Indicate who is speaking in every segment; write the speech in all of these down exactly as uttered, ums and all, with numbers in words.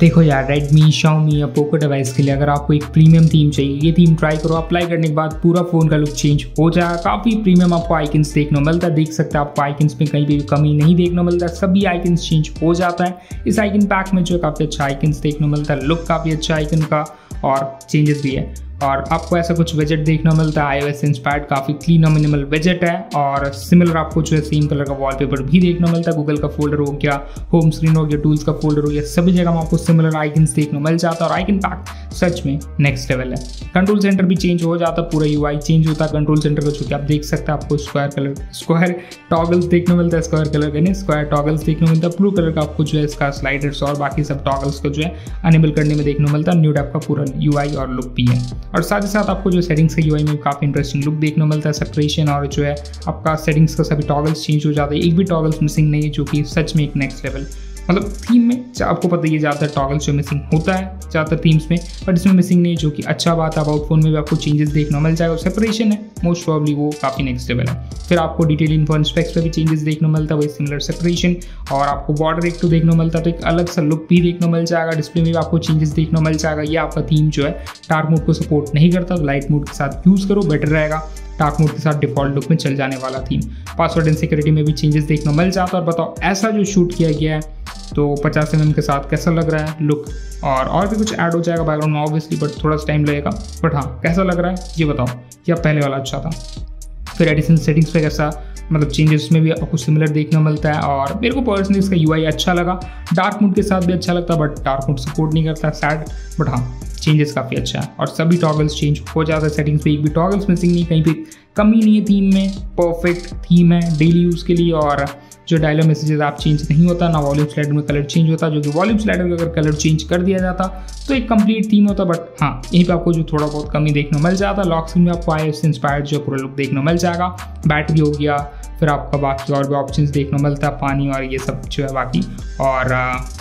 Speaker 1: देखो यार, Redmi, Xiaomi या पोको डिवाइस के लिए अगर आपको एक प्रीमियम थीम चाहिए, ये थीम ट्राई करो। अप्लाई करने के बाद पूरा फ़ोन का लुक चेंज हो जाएगा। काफ़ी प्रीमियम आपको आइकन्स देखने को मिलता है। देख सकते हैं आपको आइकन्स में कहीं भी कमी नहीं देखने को मिलता है, सभी आइकन्स चेंज हो जाता है। इस आइकन पैक में जो है काफ़ी अच्छा आइकन्स देखने को मिलता है, लुक काफ़ी अच्छा आइकन का और चेंजेस भी है। और आपको ऐसा कुछ विजेट देखने को मिलता है, आईओएस इंस्पायर्ड काफ़ी क्लीन और मिनिमल विजेट है। और सिमिलर आपको जो है सेम कलर का वॉलपेपर भी देखने को मिलता है। गूगल का फोल्डर हो गया, होम स्क्रीन हो गया, टूल्स का फोल्डर हो गया, सभी जगह में आपको सिमिलर आइकन्स देखने को मिल जाता है। और आइकन पैक सच में नेक्स्ट लेवल है। कंट्रोल सेंटर भी चेंज हो जाता है, पूरा यूआई चेंज होता है कंट्रोल सेंटर का, जो कि आप देख सकते हैं। आपको स्क्वायर कलर स्क्वायर टॉगल्स देखने को मिलता है, स्क्वायर कलर का नहीं स्क्वायर टॉगल्स देखने को मिलता है। ब्लू कलर का आपको जो है इसका स्लाइडर्स और बाकी सब टॉगल्स को जो है अनेबल करने में देखने को मिलता है। न्यू टाइप का पूरा यूआई और लुक भी है। और साथ ही साथ आपको जो सेटिंग्स का यूआई में काफ़ी इंटरेस्टिंग लुक देखने को मिलता है। सेपरेशन और जो है आपका सेटिंग्स का सभी टॉगल्स चेंज हो जाता है, एक भी टॉगल्स मिसिंग नहीं है, जो कि सच में एक नेक्स्ट लेवल। मतलब थीम में आपको पता ही है ज़्यादातर टॉगल्स जो मिसिंग होता है ज़्यादातर थीम्स में, बट इसमें मिसिंग नहीं है, जो कि अच्छा बात है। अबाउट फोन में भी आपको चेंजेस देखने को मिल जाएगा। और सेपरेशन है मोस्ट प्रॉब्ली वो काफ़ी नेक्स्ट लेवल है। फिर आपको डिटेल इन्फो स्पेक्स पे भी चेंजेस देखने को मिलता है, वही सिमिलर सेपरेशन। और आपको बॉर्डर एक तो देखने को मिलता है, तो एक अलग सा लुक भी देखने को मिल जाएगा। डिस्प्ले में भी आपको चेंजेस देखने को मिल जाएगा। ये आपका थीम जो है डार्क मोड को सपोर्ट नहीं करता, तो लाइट मोड के साथ यूज़ करो, बेटर रहेगा। डार्क मोड के साथ डिफॉल्ट लुक में चल जाने वाला थीम। पासवर्ड एंड सिक्योरिटी में भी चेंजेस देखने को मिल जाता है। और बताओ ऐसा जो शूट किया गया है तो पचास एम एम के साथ कैसा लग रहा है लुक। और और भी कुछ ऐड हो जाएगा बैकग्राउंड में ऑब्वियसली, बट थोड़ा सा टाइम लगेगा। बट हाँ, कैसा लग रहा है ये बताओ, या पहले वाला अच्छा था। फिर एडिशनल सेटिंग्स पे कैसा मतलब चेंजेस में भी आपको सिमिलर देखने को मिलता है। और मेरे को पर्सनली इसका यूआई अच्छा लगा। डार्क मोड के साथ भी अच्छा लगता है, बट डार्क मोड सपोर्ट नहीं करता, सैड। बट हाँ, चेंजेस काफ़ी अच्छा है। और सभी टॉगल्स चेंज हो जाता है सेटिंग्स पे, एक भी टॉगल्स मिसिंग नहीं, कहीं पे कमी नहीं है थीम में। परफेक्ट थीम है डेली यूज़ के लिए। और जो डायलॉग मैसेजेस आप चेंज नहीं होता, ना वॉल्यूम स्लाइडर में कलर चेंज होता, जो कि वॉल्यूम स्लाइडर का अगर कलर चेंज कर दिया जाता तो एक कंप्लीट थीम होता। बट हाँ, यहीं पे आपको जो थोड़ा बहुत कमी देखने को मिल जाता। लॉक स्क्रीन में आपको आईओएस इंस्पायर्ड जो पूरा लुक देखने को मिल जाएगा। बैटरी हो गया, फिर आपका बाकी और भी ऑप्शंस देखने को मिलता है, पानी और ये सब जो है बाकी। और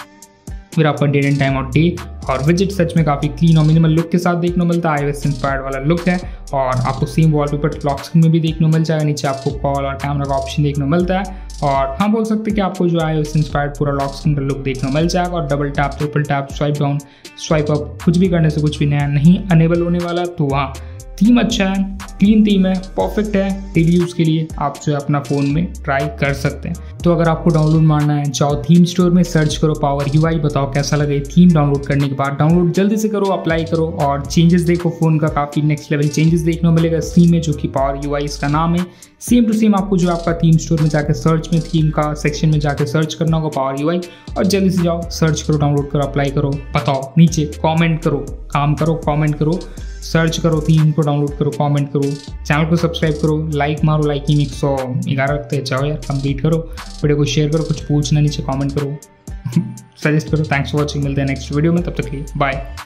Speaker 1: फिर आपका डेट एंड टाइम और डे और विजिट सच में काफ़ी क्लीन और मिनिमल लुक के साथ देखने को मिलता है। आईओएस इंस्पायर्ड वाला लुक है। और आपको सेम वॉलपेपर लॉक स्क्रीन में भी देखने को मिल जाएगा। नीचे आपको कॉल और कैमरा का ऑप्शन देखने को मिलता है। और हाँ, बोल सकते हैं कि आपको जो आईओएस इंस्पायर्ड पूरा लॉक स्क्रीन का लुक देखने को मिल जाएगा। और double tap, triple tap, swipe down, swipe up, कुछ भी करने से कुछ भी नया नहीं अनेबल होने वाला। तो हाँ, थीम अच्छा है, क्लीन थीम है, परफेक्ट है डेली यूज़ के लिए। आप जो है अपना फ़ोन में ट्राई कर सकते हैं। तो अगर आपको डाउनलोड मारना है, जाओ थीम स्टोर में सर्च करो पावर यूआई, बताओ कैसा लगे थीम। डाउनलोड करने के बाद डाउनलोड जल्दी से करो, अप्लाई करो और चेंजेस देखो। फ़ोन का काफ़ी नेक्स्ट लेवल चेंजेस देखने को मिलेगा इस थीम में, जो कि पावर यूआई इसका नाम है। सेम टू सेम आपको जो आपका थीम स्टोर में जाकर सर्च में थीम का सेक्शन में जाकर सर्च करना होगा पावर यूआई। और जल्दी से जाओ, सर्च करो, डाउनलोड करो, अप्लाई करो, बताओ, नीचे कॉमेंट करो, काम करो, कॉमेंट करो, सर्च करो, थीम को डाउनलोड करो, कमेंट करो, चैनल को सब्सक्राइब करो, लाइक मारो। लाइकिंग एक सौ ग्यारह रखते हैं, जाओ यार कंप्लीट करो, वीडियो को शेयर करो, कुछ पूछना नीचे कमेंट करो, सजेस्ट करो। थैंक्स फॉर वॉचिंग, मिलते हैं नेक्स्ट वीडियो में, तब तक के लिए बाय।